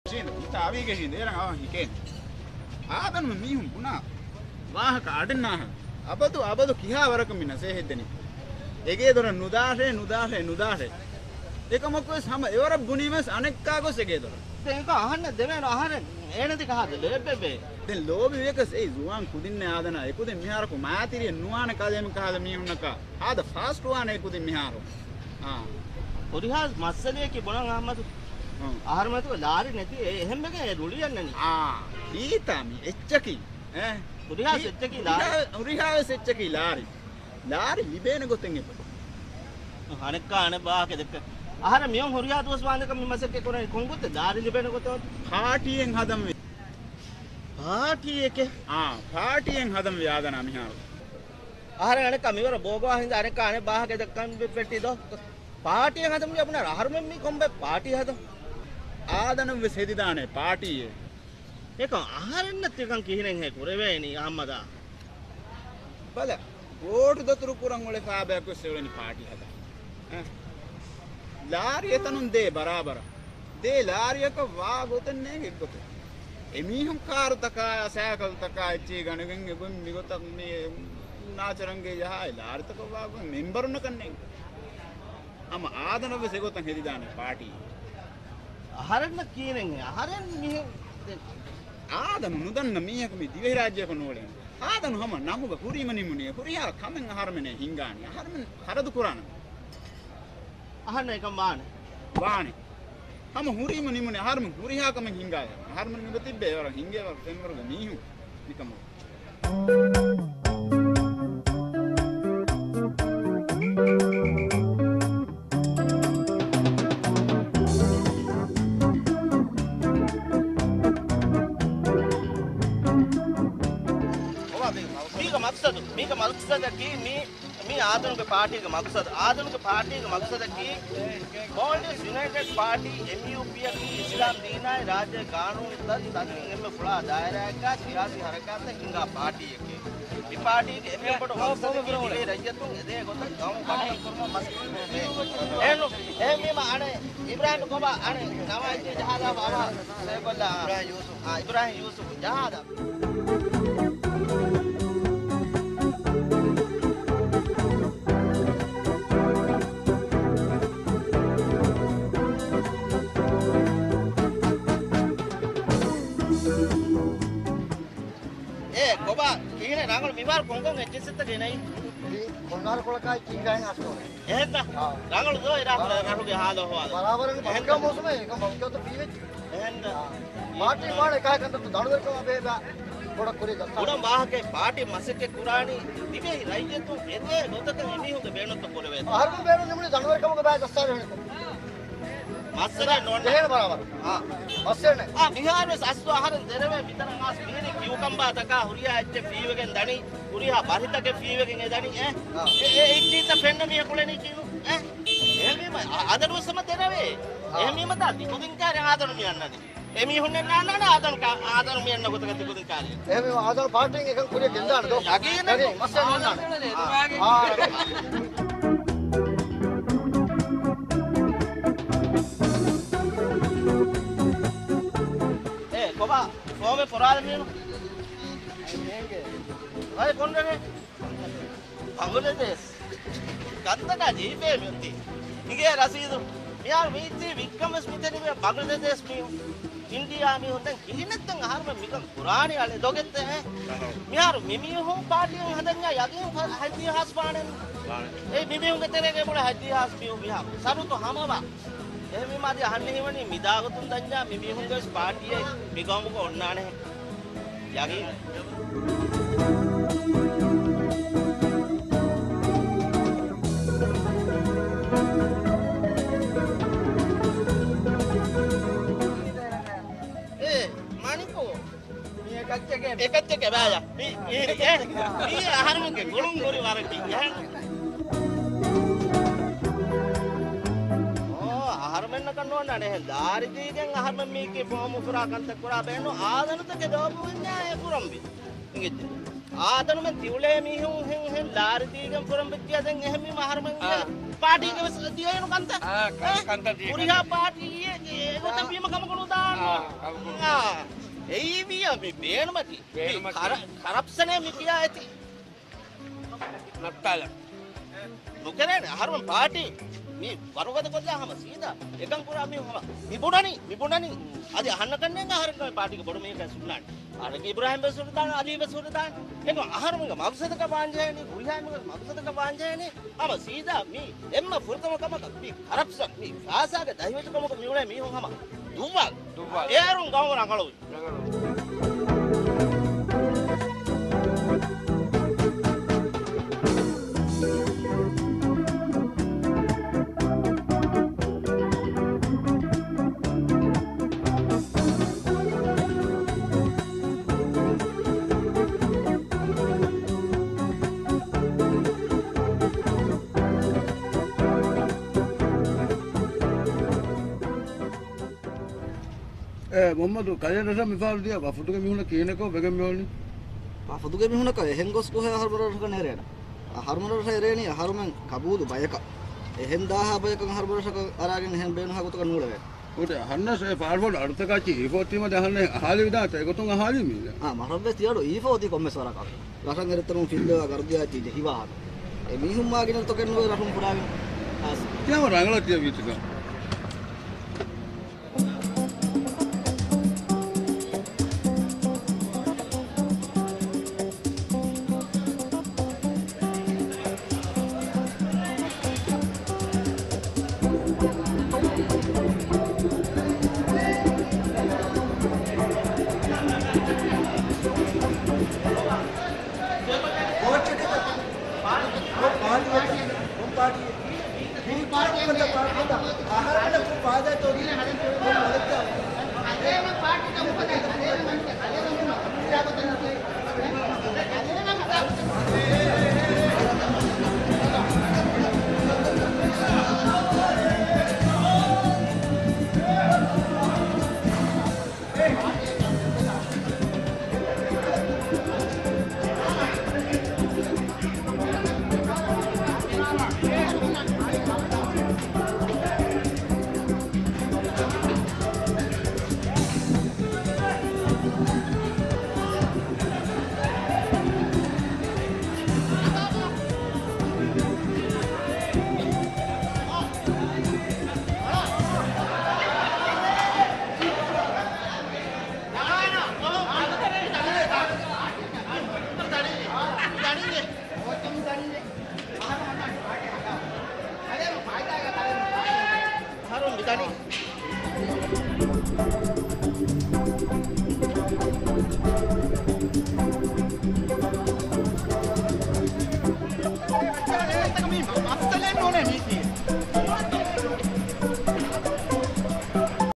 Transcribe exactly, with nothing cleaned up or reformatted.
Sini, kita awi ke sini, orang awak hiken. Adan memihum puna. Wah, kaden nah. Apa tu, apa tu kiha warak mina sehedeni. Ege dora nudase, nudase, nudase. Eka makku sama, evara buni mas anek kago sege dora. Then go ahan දෙවෙන ආහාර එනති කහද ලෙබ්බේ දැන් ලෝබි වෙකස් ඒ සුවන් කුදින්නේ ආදන එකුදෙන් මිහාරකු මාතිරිය නුවාන කදෙම කහද මිහුන්නක ආද fast වාන එකුදෙන් මිහාරෝ ආ ඔරිහා මස්සලිය කි බොනන් අහමතු ආහාර මතු ලාරි නැති එහෙම එක රුලියන්නනි ආ ඊතමි එච්චකි ඈ ඔරිහා සෙච්චකි ලාරි ඔරිහා සෙච්චකි ලාරි ලාරි ලිබේන ගොතෙන් එප අනෙක්ක අන බාක දෙක ආහාර මියොන් හොරියා දවස් වාන්දක මිමසක කොනේ කොංගොත් දාරි ලිබේන ගොතෝ පාටියෙන් හදම් වේ පාටි එක ආ පාටියෙන් හදම් ව්‍යාදන මිහාරෝ ආහාර අනෙක්ක මිවර බෝගෝ හින්ද අනෙක්ක අනේ බාහක දෙකන් පෙට්ටි දෝ පාටියෙන් හදම් අපන ආහාර මෙ කොම්බ පාටි හදම් ආදන වෙසෙදි දානේ පාටියේ ඒක ආහාරෙන්නත් එකන් කිහිනෙන් හේ කුරවේනි අම්මදා බල ගෝඩු දතුරු කුරන් වල කාබයක් වෙසෙවලනි පාටි හදා ඈ ලාරිය තනුන් දේ බරාබර දේ ලාරියක වා ගොතන් නේ ගොත එමිහම් කාර තකා සෑකල් තකා ඉච්චි ගණගෙන් එබම් මිගොතක් මේ නාචරංගේ යහයි ලාරිතක වා ගො මෙම්බරුන කන්නේ අම ආදන වෙසෙ ගොතන් හෙදි දානේ පාටි ආහාරෙන්න කිහිනෙන් ආහාරෙන් මිහ ආදන නුදන්න මීයක මේ දිවි රාජ්‍යක නෝලෙන් ආදන හැම නමුග කුරීමනි මුනිය කුරියා කමෙන් ආහාරමනේ හින්ගානි ආහාරමෙන් හරදු කුරාන අහන්න එක මාන වානේ හැම හුරීම නිමුනේ ආහාරම කුරියා කමෙන් හින්ගාය ආහාරම නිබ තිබ්බේ වර හින්ගේ වර තෙම්වරග මීහු නිකම මේක මක්සද කි මේ මේ ආධුනික පාර්ටියක මක්සද ආධුනික පාර්ටියක මක්සද කි Maldives United Party M U P की इस्लाम दीना राज्य कानून तक तकनीक में फुला दायरा का सियासी हरकत हिंगा पार्टी के ಈ ಪಾರ್ಟಿಗೆ ಎಮ್ಮೆ ಪಡ ಹೋಗ್ತದೆ ರೈಯತ್ತು ಎದೆ ಗೊತ್ತ ಗಾಂವ್ ಪಾರ್ಟಿ ಕರ್ಮ ಮಸ್ತ್ ಏನು ಎಮ್ಮೆ ಮಾನೆ ಇಬ್ರಾಹಿಂ ಕೋಬಾ ಅನೆ ನವಾಜಿ ಜಹಾದ ಬಾಬಾ ಸೈಫುಲ್ಲಾ ಇಬ್ರಾಹಿಂ ಯೂಸುಫ್ ಆ ಇಬ್ರಾಹಿಂ ಯೂಸುಫ್ ಜಹಾದ नांगल विवार कोंगों के जिस तक नहीं कोंगार कोला का चिंगाएं आसो है ना नांगल दो इरा नांगल के हाल हो बराबर है का मौसम है का मौसम तो पीवे है ना पार्टी मारे काय करता तो दाणवर को अबे थोड़ा करे जाता थोड़ा बाह के पार्टी मसे के कुरानी दिवे राइए तो एते गोत के एमी हो के बेनो तो कोले हर को बेनो निमने दाणवर को के बाय दस्ता रहे मसरे नोन देर बराबर हां मसरे ने आ बिहार में सासु आहार देरे में भीतर मास पीने क्यों कंबा तका हुरिया एते फीवे के दणी हुरिया बारिता के फीवे के दणी ए ए एक चीज फेन्न में कोले नहीं क्यों ए एमी में आदर वो समझ देरे वे एमी मत आती कुदिन का रे आदर में अन्ना एमी हुन्ने ना ना आदर का आदर में अन्ना गोत के कुदिन का रे एमी आदर पार्टी के कुरे गिंदा दो आगे ना मसरे नोन हां कोबा कोबे पुराल में अरे कौन रे बांग्लादेश कंदका जीबे मिंती इगे रसीद यार मीती विक्रम स्मिथ ने बांग्लादेश में इंडिया में होता किनत हार में मिकम पुरानी वाले दोगेते हैं यार मिमी हो पार्टी हदन्या यागी हदी हास पाने ए मिमी हो तेरे के बोले हदी हास भी हो बिहार सारू तो हमवा එහේ මාදී අහන්නේ හිවනේ මිදාගතුන් දඤ්ඤා මිමිහුන්ගේ පාටියේ මිගොමුක ඔන්නානේ යගේ ඒ මානිකෝ මේ එකත් එක එකත් එක බෑය මේ මේ මේ ආහාරමුගේ ගොළුන් ගොරි වරටි යහන් ආහාරමෙන්න කන්නෝන්න නේ දාරිදීගෙන් ආහාරම මේකේ බොහොම පුරා කන්ත පුරා බෑනෝ ආදනතක දවපු න්‍යාය පුරම්බි ඉංගෙත් ආදනම තියුලේ මිහුන් හෙන් හෙන් දාරිදීගෙන් පුරම්බිත්‍ය දැන් එහෙම ආහාරමෙන් පාටිගේ වස් දියේන කන්ත ආ කන්ත දී පුරිහා පාටියේ ඒකට බීම කම කළු දාන්න එයි විය මේ බේනමකි කරප්ෂනය මේ කියා ඇති නත්තල මොකරන්නේ අහරුම් පාටි මේ වරවද කොල්ලහම සීදා එකන් පුරා මේ හම මිබුණනි මිබුණනි අද අහන්න කන්නේ අහරකම පාටික බොඩ මේක සුන්නාන් අර ඉබ්‍රාහිම් බසුර දාන අලි බසුර දාන ඒක අහරුම් මක්සදක පාංජයනි ගුල්හාම මක්සදක පාංජයනි අම සීදා මේ එම්ම ෆුර්තම කම මේ කරප්ෂන් මේ ෆාසාගේ දහිවචකම මියුනේ මේ හම දුම්වල් දුම්වල් ඒ අරුම් ගම රංගලොයි Eh, Muhammadu kaya nasa mifal dia, bafutu ke mihuna kine ko begam mihuni. Bafutu ke mihuna ka ehengos ko he harmara ka nerena. Harmara sa ereni harumen kabudu bayaka. Ehem daha bayaka harmara sa aragen hen benu ha gotu nule. Ute hanna se farward artha ka chi ifoti ma dahanne hali vida ta egotun hali mi. Ah marabbe tiyado ifoti komme swara ka. Rasan eretarun fillo gardiya chi hiwa. E mihum ma gina to kenno rasun puragen. As tiama rangala tiya vitika. Party